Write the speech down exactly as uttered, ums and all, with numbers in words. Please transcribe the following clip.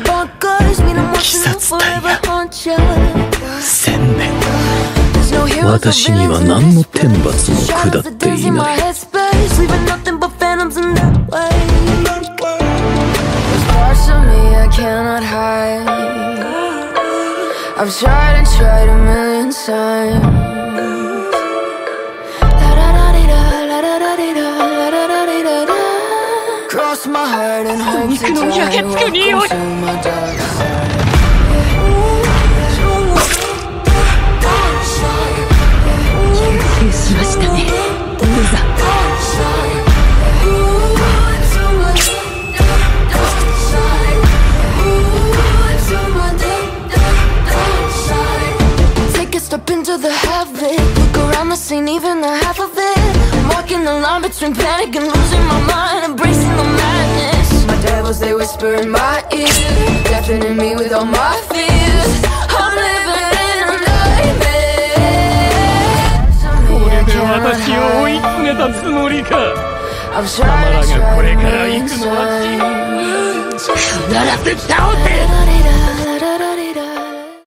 鬼殺隊や千年、私には何の天罰も下っていない。I've tried and tried a million times. Cross my heart and hope to die. Welcome to my dark side. 優しましたね、ブザ。 Step into the heaven, look around the scene, even the half of it. I'm walking the line between panic and losing my mind, embracing the madness. My devils, they whisper in my ear, deafening me with all my fears. I'm living in a nightmare. これで私を追い詰めたつもりか。貴様らがこれから行くのは必ず倒せ。